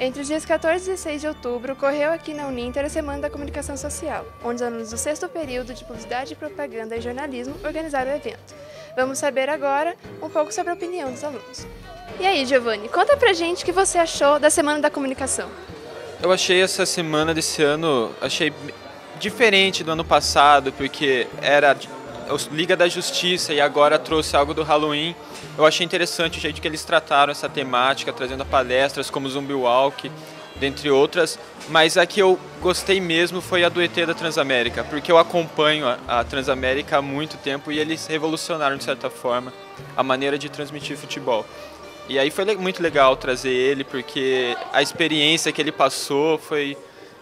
Entre os dias 14 e 16 de outubro, ocorreu aqui na Uninter a Semana da Comunicação Social, onde os alunos do 6º período de Publicidade, Propaganda e Jornalismo organizaram o evento. Vamos saber agora um pouco sobre a opinião dos alunos. E aí, Giovanni, conta pra gente o que você achou da Semana da Comunicação. Eu achei essa semana desse ano, diferente do ano passado, porque era Liga da Justiça e agora trouxe algo do Halloween. Eu achei interessante o jeito que eles trataram essa temática, trazendo palestras como Zumbi Walk, dentre outras. Mas a que eu gostei mesmo foi a do ET da Transamérica, porque eu acompanho a Transamérica há muito tempo e eles revolucionaram, de certa forma, a maneira de transmitir futebol. E aí foi muito legal trazer ele, porque a experiência que ele passou foi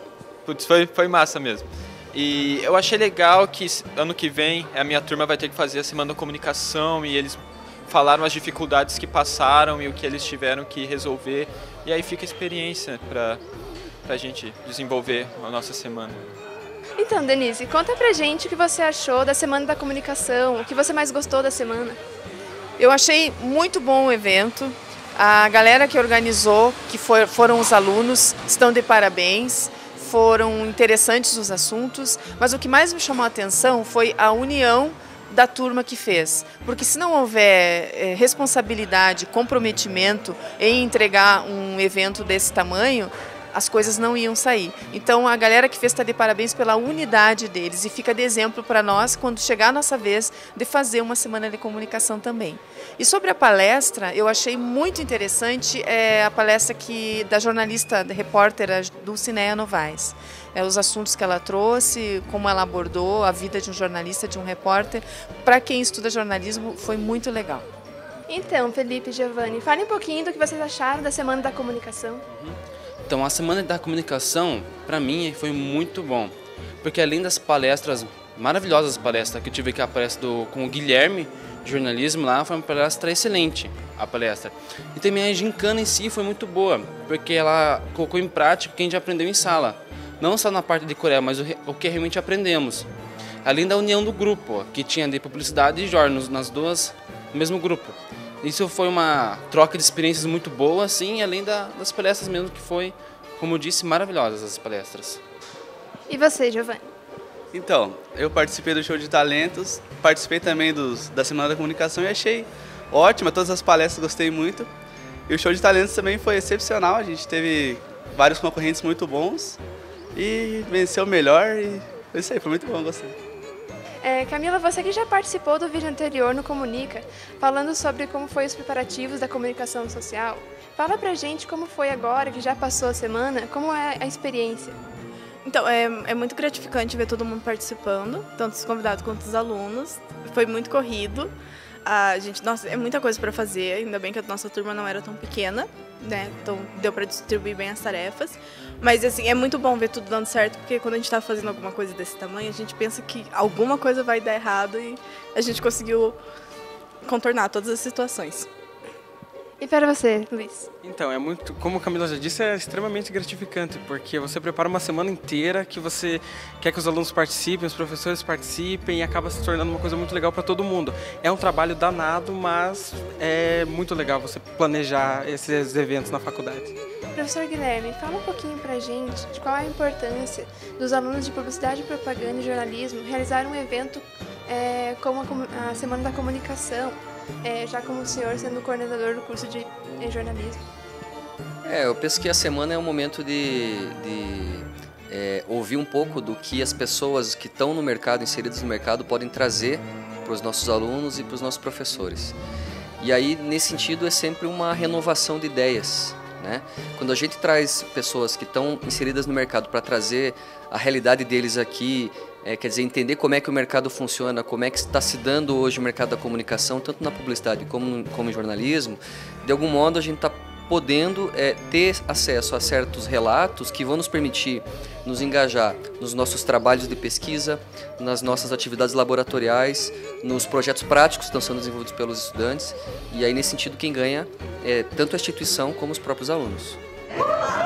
massa mesmo. E eu achei legal que ano que vem a minha turma vai ter que fazer a Semana da Comunicação e eles falaram as dificuldades que passaram e o que eles tiveram que resolver. E aí fica a experiência para a gente desenvolver a nossa semana. Então, Denise, conta pra gente o que você achou da Semana da Comunicação, o que você mais gostou da semana. Eu achei muito bom o evento. A galera que organizou, foram os alunos, estão de parabéns. Foram interessantes os assuntos, mas o que mais me chamou a atenção foi a união da turma que fez. Porque se não houver responsabilidade, comprometimento em entregar um evento desse tamanho, as coisas não iam sair. Então a galera que fez está de parabéns pela unidade deles e fica de exemplo para nós quando chegar a nossa vez de fazer uma semana de comunicação também. E sobre a palestra, eu achei muito interessante a palestra da jornalista, da repórter Dulcineia Novaes. Os assuntos que ela trouxe, como ela abordou a vida de um jornalista, de um repórter. Para quem estuda jornalismo, foi muito legal. Então, Felipe e Giovanni, falem um pouquinho do que vocês acharam da Semana da Comunicação. Então, a Semana da Comunicação, para mim, foi muito bom. Porque além das palestras, maravilhosas palestras, que eu tive aqui a palestra com o Guilherme, de jornalismo lá, foi uma palestra excelente, a palestra. E também a gincana em si foi muito boa, porque ela colocou em prática o que a gente aprendeu em sala. Não só na parte de Coreia, mas o que realmente aprendemos. Além da união do grupo, que tinha de publicidade e jornalismo, nas duas, no mesmo grupo. Isso foi uma troca de experiências muito boa, assim, além das palestras mesmo, que foi, como eu disse, maravilhosas as palestras. E você, Giovanni? Então, eu participei do show de talentos, participei também da Semana da Comunicação e achei ótima, todas as palestras gostei muito. E o show de talentos também foi excepcional, a gente teve vários concorrentes muito bons e venceu o melhor e foi isso aí, foi muito bom, gostei. Camila, você que já participou do vídeo anterior no Comunica, falando sobre como foi os preparativos da comunicação social, fala pra gente como foi agora, que já passou a semana, como é a experiência. Então, é muito gratificante ver todo mundo participando, tanto os convidados quanto os alunos. Foi muito corrido. Nossa, é muita coisa para fazer, ainda bem que a nossa turma não era tão pequena, né? Então deu para distribuir bem as tarefas. Mas assim, é muito bom ver tudo dando certo, porque quando a gente está fazendo alguma coisa desse tamanho, a gente pensa que alguma coisa vai dar errado e a gente conseguiu contornar todas as situações. E para você, Luiz? Então, como a Camila já disse, é extremamente gratificante, porque você prepara uma semana inteira que você quer que os alunos participem, os professores participem e acaba se tornando uma coisa muito legal para todo mundo. É um trabalho danado, mas é muito legal você planejar esses eventos na faculdade. Professor Guilherme, fala um pouquinho pra gente de qual é a importância dos alunos de Publicidade, Propaganda e Jornalismo realizar um evento como a Semana da Comunicação, já como o senhor sendo coordenador do curso de jornalismo. Eu penso que a semana é um momento de ouvir um pouco do que as pessoas que estão no mercado, inseridas no mercado, podem trazer para os nossos alunos e para os nossos professores. E aí, nesse sentido, é sempre uma renovação de ideias, né? Quando a gente traz pessoas que estão inseridas no mercado para trazer a realidade deles aqui, quer dizer, entender como é que o mercado funciona, como é que está se dando hoje o mercado da comunicação, tanto na publicidade como em jornalismo, de algum modo a gente está podendo ter acesso a certos relatos que vão nos permitir nos engajar nos nossos trabalhos de pesquisa, nas nossas atividades laboratoriais, nos projetos práticos que estão sendo desenvolvidos pelos estudantes, e aí nesse sentido quem ganha é tanto a instituição como os próprios alunos.